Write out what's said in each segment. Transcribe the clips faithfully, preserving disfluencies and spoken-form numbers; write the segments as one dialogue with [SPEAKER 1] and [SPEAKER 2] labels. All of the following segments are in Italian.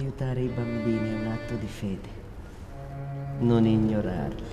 [SPEAKER 1] Aiutare i bambini è un atto di fede, non ignorarli.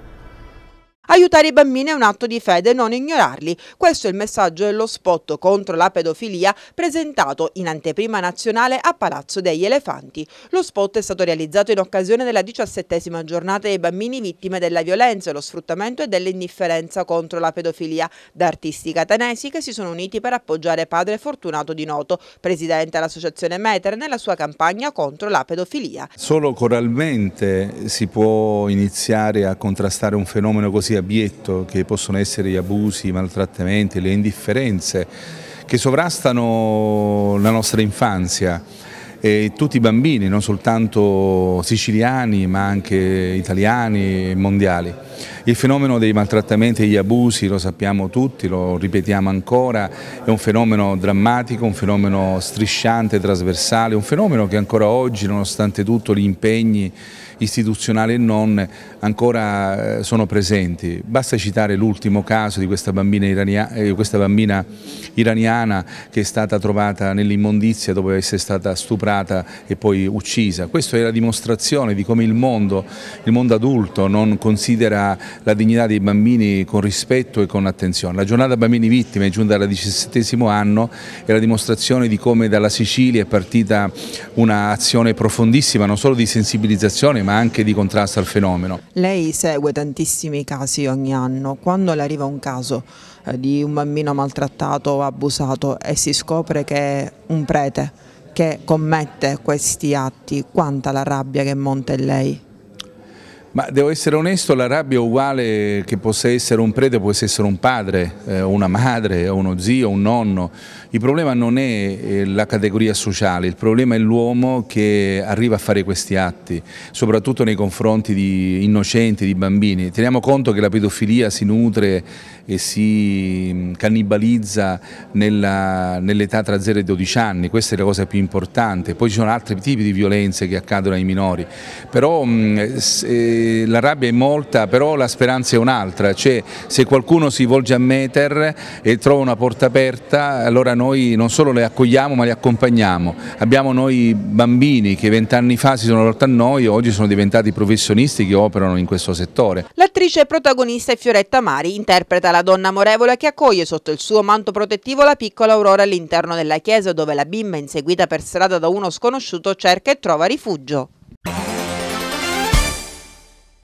[SPEAKER 2] Aiutare i bambini è un atto di fede e non ignorarli. Questo è il messaggio dello spot contro la pedofilia presentato in anteprima nazionale a Palazzo degli Elefanti. Lo spot è stato realizzato in occasione della diciassettesima giornata dei bambini vittime della violenza, lo sfruttamento e dell'indifferenza contro la pedofilia, da artisti catanesi che si sono uniti per appoggiare padre Fortunato Di Noto, presidente dell'associazione Meter, nella sua campagna contro la pedofilia.
[SPEAKER 3] Solo coralmente si può iniziare a contrastare un fenomeno così abietto che possono essere gli abusi, i maltrattamenti, le indifferenze che sovrastano la nostra infanzia e tutti i bambini, non soltanto siciliani ma anche italiani e mondiali. Il fenomeno dei maltrattamenti e degli abusi, lo sappiamo tutti, lo ripetiamo ancora, è un fenomeno drammatico, un fenomeno strisciante, trasversale, un fenomeno che ancora oggi, nonostante tutto, gli impegni istituzionali e non, ancora sono presenti. Basta citare l'ultimo caso di questa bambina, irania, questa bambina iraniana che è stata trovata nell'immondizia dopo essere stata stuprata e poi uccisa. Questa è la dimostrazione di come il mondo, il mondo adulto non considera la dignità dei bambini con rispetto e con attenzione. La giornata bambini vittime, giunta al diciassettesimo anno, è la dimostrazione di come dalla Sicilia è partita un'azione profondissima, non solo di sensibilizzazione ma anche di contrasto al fenomeno.
[SPEAKER 2] Lei segue tantissimi casi ogni anno. Quando le arriva un caso eh, di un bambino maltrattato o abusato e si scopre che è un prete che commette questi atti, quanta la rabbia che monta in lei?
[SPEAKER 3] Ma devo essere onesto, la rabbia è uguale che possa essere un prete, può essere un padre, eh, una madre, uno zio, un nonno. Il problema non è eh, la categoria sociale, il problema è l'uomo che arriva a fare questi atti, soprattutto nei confronti di innocenti, di bambini. Teniamo conto che la pedofilia si nutre e si cannibalizza nell'età tra zero e dodici anni, questa è la cosa più importante. Poi ci sono altri tipi di violenze che accadono ai minori, però mh, se, la rabbia è molta, però la speranza è un'altra, cioè se qualcuno si volge a Meter e trova una porta aperta, allora noi non solo le accogliamo ma le accompagniamo. Abbiamo noi bambini che vent'anni fa si sono rivolti a noi e oggi sono diventati professionisti che operano in questo settore.
[SPEAKER 2] L'attrice protagonista è Fioretta Mari, interpreta la donna amorevole che accoglie sotto il suo manto protettivo la piccola Aurora all'interno della chiesa dove la bimba, inseguita per strada da uno sconosciuto, cerca e trova rifugio.